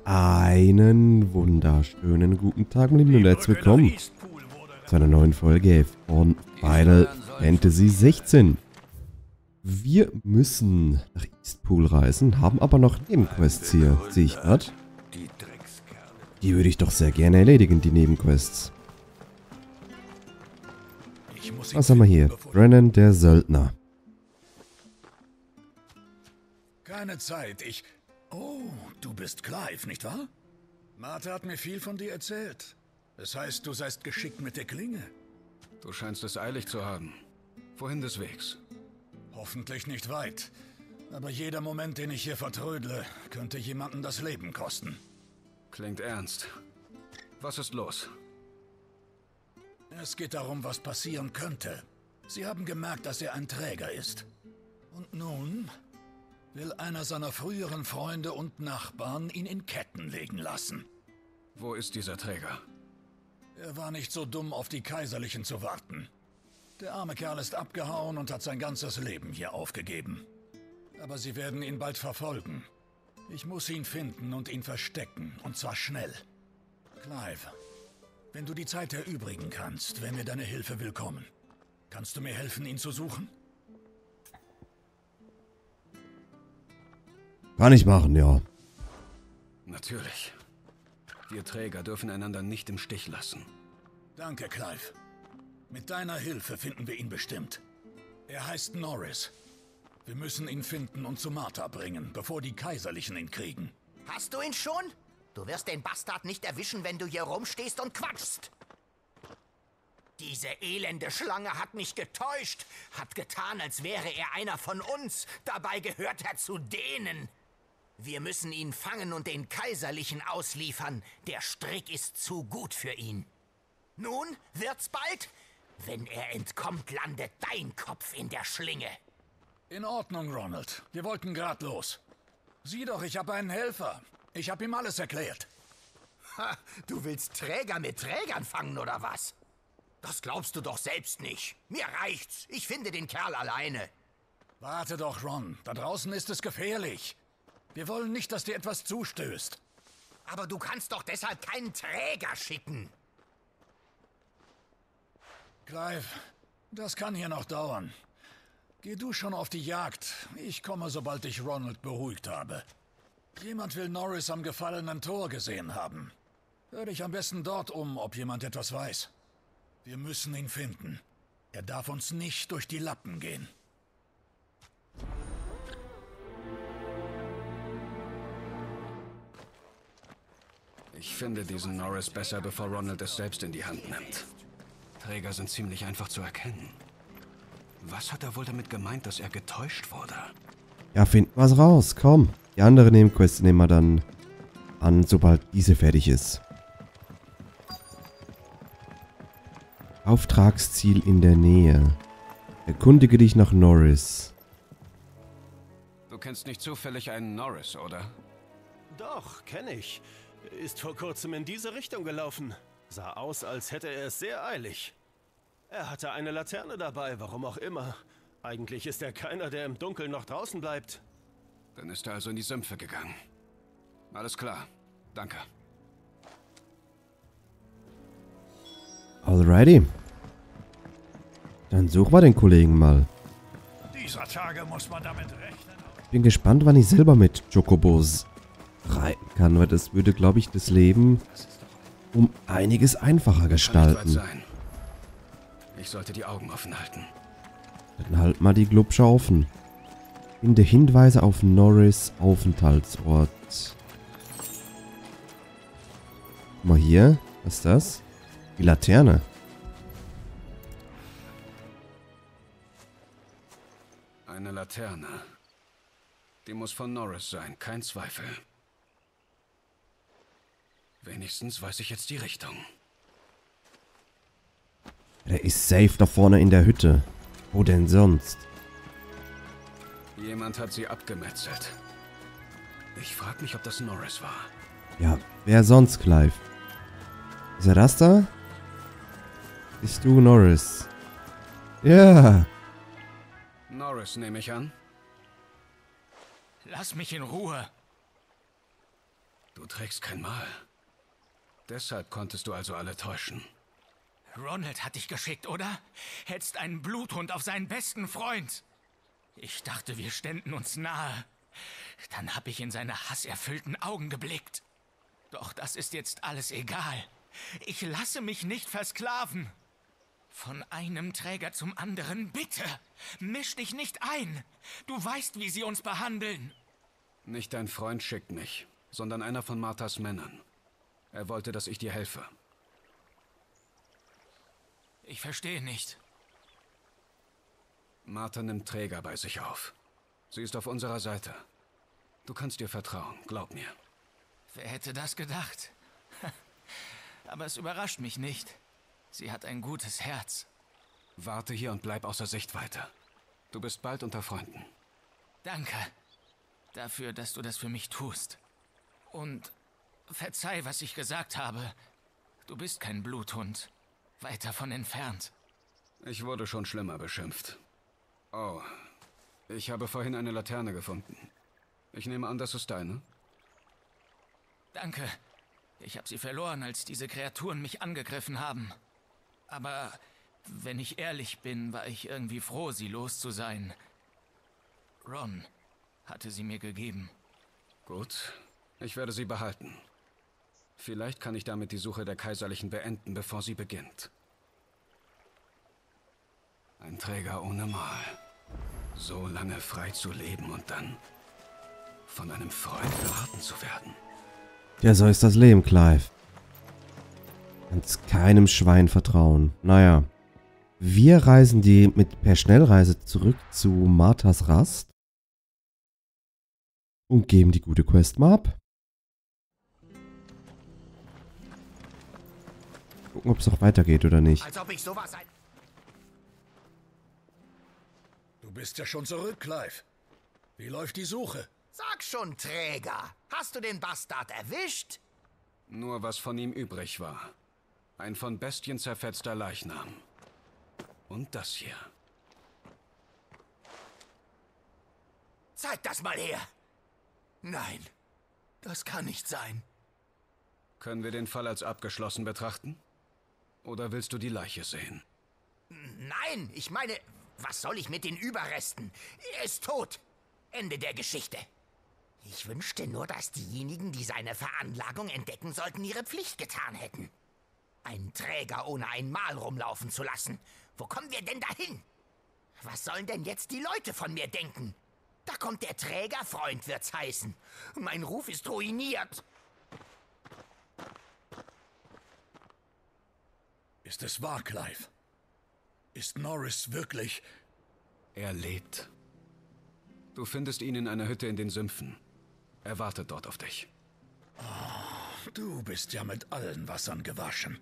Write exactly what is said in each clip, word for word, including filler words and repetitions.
Einen wunderschönen guten Tag, meine Lieben, und herzlich willkommen zu einer neuen Folge von Final Fantasy sechzehn. Wir müssen nach Eastpool reisen, haben aber noch Nebenquests hier, sehe ich gerade. Die würde ich doch sehr gerne erledigen, die Nebenquests. Was haben wir hier? Brennan, der Söldner. Keine Zeit, ich... Oh, du bist Clive, nicht wahr? Martha hat mir viel von dir erzählt. Es heißt, du seist geschickt mit der Klinge. Du scheinst es eilig zu haben. Wohin des Wegs? Hoffentlich nicht weit. Aber jeder Moment, den ich hier vertrödle, könnte jemanden das Leben kosten. Klingt ernst. Was ist los? Es geht darum, was passieren könnte. Sie haben gemerkt, dass er ein Träger ist. Und nun will einer seiner früheren Freunde und Nachbarn ihn in Ketten legen lassen. Wo ist dieser Träger? Er war nicht so dumm, auf die Kaiserlichen zu warten. Der arme Kerl ist abgehauen und hat sein ganzes Leben hier aufgegeben. Aber sie werden ihn bald verfolgen. Ich muss ihn finden und ihn verstecken, und zwar schnell. Clive, wenn du die Zeit erübrigen kannst, wäre mir deine Hilfe willkommen. Kannst du mir helfen, ihn zu suchen? Kann ich machen, ja. Natürlich. Wir Träger dürfen einander nicht im Stich lassen. Danke, Clive. Mit deiner Hilfe finden wir ihn bestimmt. Er heißt Norris. Wir müssen ihn finden und zu Martha bringen, bevor die Kaiserlichen ihn kriegen. Hast du ihn schon? Du wirst den Bastard nicht erwischen, wenn du hier rumstehst und quatschst. Diese elende Schlange hat mich getäuscht, hat getan, als wäre er einer von uns. Dabei gehört er zu denen. Wir müssen ihn fangen und den Kaiserlichen ausliefern. Der Strick ist zu gut für ihn. Nun wird's bald? Wenn er entkommt, landet dein Kopf in der Schlinge. In Ordnung, Ronald. Wir wollten grad los. Sieh doch, ich habe einen Helfer. Ich habe ihm alles erklärt. Ha, du willst Träger mit Trägern fangen, oder was? Das glaubst du doch selbst nicht. Mir reicht's. Ich finde den Kerl alleine. Warte doch, Ron. Da draußen ist es gefährlich. Wir wollen nicht, dass dir etwas zustößt. Aber du kannst doch deshalb keinen Träger schicken. Clive, das kann hier noch dauern. Geh du schon auf die Jagd. Ich komme, sobald ich Ronald beruhigt habe. Jemand will Norris am gefallenen Tor gesehen haben. Hör dich am besten dort um, ob jemand etwas weiß. Wir müssen ihn finden. Er darf uns nicht durch die Lappen gehen. Ich finde diesen Norris besser, bevor Ronald es selbst in die Hand nimmt. Träger sind ziemlich einfach zu erkennen. Was hat er wohl damit gemeint, dass er getäuscht wurde? Ja, finden wir's raus, komm. Die andere Nebenquest nehmen wir dann an, sobald diese fertig ist. Auftragsziel in der Nähe. Erkundige dich nach Norris. Du kennst nicht zufällig einen Norris, oder? Doch, kenne ich. Ist vor kurzem in diese Richtung gelaufen. Sah aus, als hätte er es sehr eilig. Er hatte eine Laterne dabei, warum auch immer. Eigentlich ist er keiner, der im Dunkeln noch draußen bleibt. Dann ist er also in die Sümpfe gegangen. Alles klar. Danke. Alrighty. Dann suchen wir den Kollegen mal. Dieser Tage muss man damit rechnen. Bin gespannt, wann ich selber mit Chocobos reiten kann, weil das würde, glaube ich, das Leben um einiges einfacher gestalten. Kann nicht weit sein. Ich sollte die Augen offen halten. Dann halt mal die Glubsche offen. Finde Hinweise auf Norris Aufenthaltsort. Guck mal hier. Was ist das? Die Laterne. Eine Laterne. Die muss von Norris sein, kein Zweifel. Wenigstens weiß ich jetzt die Richtung. Der ist safe da vorne in der Hütte. Wo denn sonst? Jemand hat sie abgemetzelt. Ich frage mich, ob das Norris war. Ja, wer sonst, Clive? Ist er das da? Bist du Norris? Ja. Norris, nehme ich an. Lass mich in Ruhe. Du trägst kein Mal. Deshalb konntest du also alle täuschen. Ronald hat dich geschickt, oder? Hetzt einen Bluthund auf seinen besten Freund. Ich dachte, wir ständen uns nahe. Dann habe ich in seine hasserfüllten Augen geblickt. Doch das ist jetzt alles egal. Ich lasse mich nicht versklaven. Von einem Träger zum anderen, bitte. Misch dich nicht ein. Du weißt, wie sie uns behandeln. Nicht dein Freund schickt mich, sondern einer von Marthas Männern. Er wollte, dass ich dir helfe. Ich verstehe nicht. Martha nimmt Träger bei sich auf. Sie ist auf unserer Seite. Du kannst ihr vertrauen, glaub mir. Wer hätte das gedacht? Aber es überrascht mich nicht. Sie hat ein gutes Herz. Warte hier und bleib außer Sichtweite. Du bist bald unter Freunden. Danke. Dafür, dass du das für mich tust. Und verzeih, was ich gesagt habe. Du bist kein Bluthund. Weit davon entfernt. Ich wurde schon schlimmer beschimpft. Oh, ich habe vorhin eine Laterne gefunden. Ich nehme an, das ist deine? Danke. Ich habe sie verloren, als diese Kreaturen mich angegriffen haben. Aber wenn ich ehrlich bin, war ich irgendwie froh, sie los zu sein. Ron hatte sie mir gegeben. Gut, ich werde sie behalten. Vielleicht kann ich damit die Suche der Kaiserlichen beenden, bevor sie beginnt. Ein Träger ohne Mal. So lange frei zu leben und dann von einem Freund verraten zu werden. Ja, so ist das Leben, Clive. Kannst keinem Schwein vertrauen. Naja. Wir reisen die mit per Schnellreise zurück zu Marthas Rast. Und geben die gute Quest mal ab. Gucken, ob es auch weitergeht oder nicht. Als ob ich sowas ein... Du bist ja schon zurück, Clive. Wie läuft die Suche? Sag schon, Träger. Hast du den Bastard erwischt? Nur was von ihm übrig war. Ein von Bestien zerfetzter Leichnam. Und das hier. Zeig das mal her. Nein, das kann nicht sein. Können wir den Fall als abgeschlossen betrachten? Oder willst du die Leiche sehen? Nein, ich meine, was soll ich mit den Überresten? Er ist tot. Ende der Geschichte. Ich wünschte nur, dass diejenigen, die seine Veranlagung entdecken sollten, ihre Pflicht getan hätten. Einen Träger ohne ein Mal rumlaufen zu lassen. Wo kommen wir denn dahin? Was sollen denn jetzt die Leute von mir denken? Da kommt der Trägerfreund, wird's heißen. Mein Ruf ist ruiniert. Ist es wahr, Clive? Ist Norris wirklich... Er lebt. Du findest ihn in einer Hütte in den Sümpfen. Er wartet dort auf dich. Oh, du bist ja mit allen Wassern gewaschen.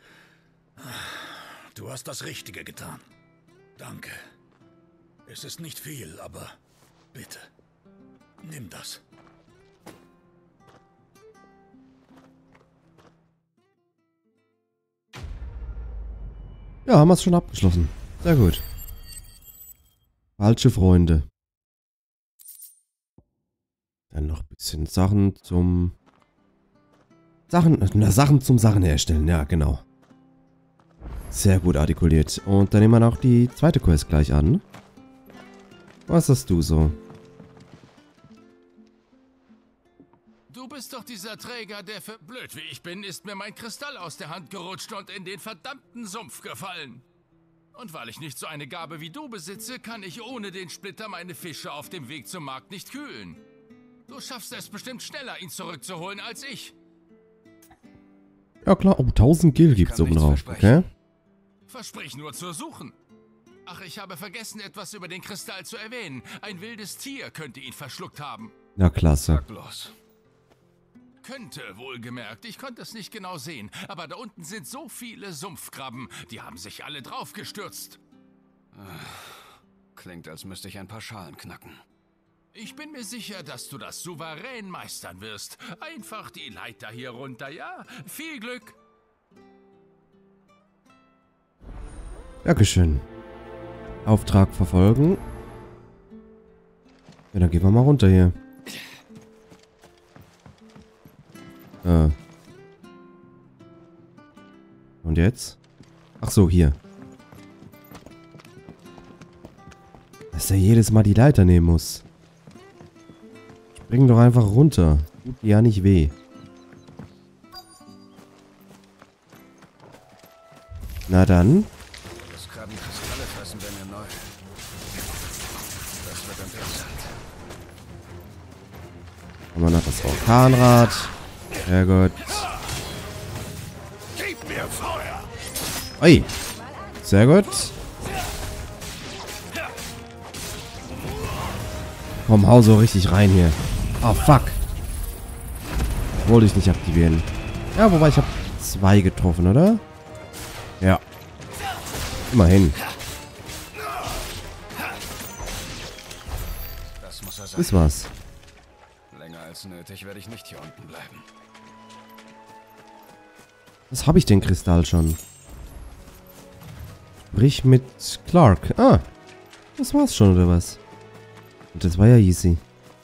Du hast das Richtige getan. Danke. Es ist nicht viel, aber bitte, nimm das. Ja, haben wir es schon abgeschlossen. Sehr gut. Falsche Freunde. Dann noch ein bisschen Sachen zum... Sachen... Na, Sachen zum Sachen herstellen. Ja, genau. Sehr gut artikuliert. Und dann nehmen wir noch die zweite Quest gleich an. Was hast du so? Du bist doch dieser Träger, der für... Blöd wie ich bin, ist mir mein Kristall aus der Hand gerutscht und in den verdammten Sumpf gefallen. Und weil ich nicht so eine Gabe wie du besitze, kann ich ohne den Splitter meine Fische auf dem Weg zum Markt nicht kühlen. Du schaffst es bestimmt schneller, ihn zurückzuholen als ich. Ja klar, oh, tausend Gil gibt's oben drauf, okay? Versprich nur zu suchen. Ach, ich habe vergessen, etwas über den Kristall zu erwähnen. Ein wildes Tier könnte ihn verschluckt haben. Ja, klasse. Sag bloß. Könnte, wohlgemerkt. Ich konnte es nicht genau sehen. Aber da unten sind so viele Sumpfkrabben. Die haben sich alle draufgestürzt. Klingt, als müsste ich ein paar Schalen knacken. Ich bin mir sicher, dass du das souverän meistern wirst. Einfach die Leiter hier runter, ja? Viel Glück. Dankeschön. Auftrag verfolgen. Ja, dann gehen wir mal runter hier. Äh. Und jetzt? Ach so, hier. Dass er jedes Mal die Leiter nehmen muss. Spring doch einfach runter. Tut ja nicht weh. Na dann. Das Krabben Kristalle fressen wir mir neu. Das wird interessant. Haben wir noch das Orkanrad. Sehr gut. Gib mir Feuer! Ui. Sehr gut. Komm, hau so richtig rein hier. Oh, fuck. Wollte ich nicht aktivieren. Ja, wobei ich habe zwei getroffen, oder? Ja. Immerhin. Das muss er sein. Ist was. Länger als nötig werde ich nicht hier unten bleiben. Was habe ich denn Kristall schon? Sprich mit Clark. Ah. Das war's schon, oder was? Und das war ja easy.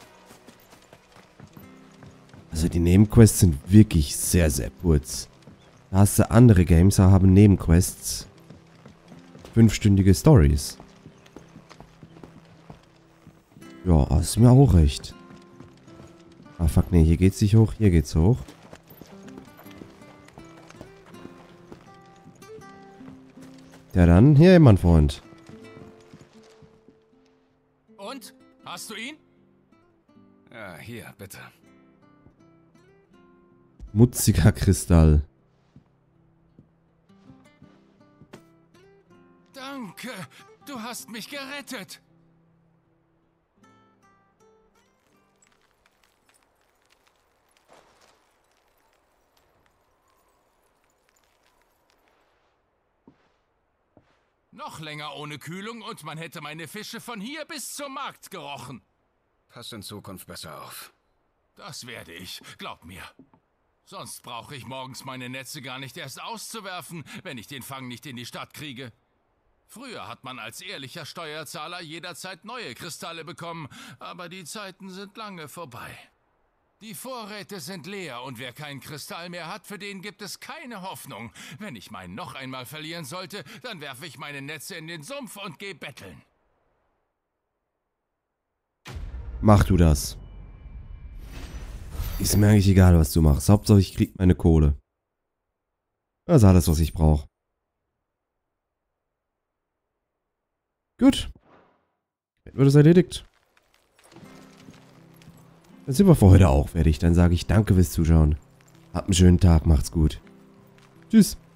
Also die Nebenquests sind wirklich sehr, sehr kurz. Da hast du andere Games, da haben Nebenquests fünfstündige Stories. Ja, das ist mir auch recht. Ah, fuck, nee, hier geht's nicht hoch, hier geht's hoch. Ja dann, hier, mein Freund. Und? Hast du ihn? Ja, hier, bitte. Mutziger Kristall. Danke, du hast mich gerettet. Noch länger ohne Kühlung und man hätte meine Fische von hier bis zum Markt gerochen. Pass in Zukunft besser auf. Das werde ich, glaub mir. Sonst brauche ich morgens meine Netze gar nicht erst auszuwerfen, wenn ich den Fang nicht in die Stadt kriege. Früher hat man als ehrlicher Steuerzahler jederzeit neue Kristalle bekommen, aber die Zeiten sind lange vorbei. Die Vorräte sind leer und wer keinen Kristall mehr hat, für den gibt es keine Hoffnung. Wenn ich meinen noch einmal verlieren sollte, dann werfe ich meine Netze in den Sumpf und gehe betteln. Mach du das. Ist mir eigentlich egal, was du machst. Hauptsache ich krieg meine Kohle. Das ist alles, was ich brauche. Gut. Dann wird es erledigt. Dann sind wir für heute auch fertig. Dann sage ich danke fürs Zuschauen. Habt einen schönen Tag, macht's gut. Tschüss.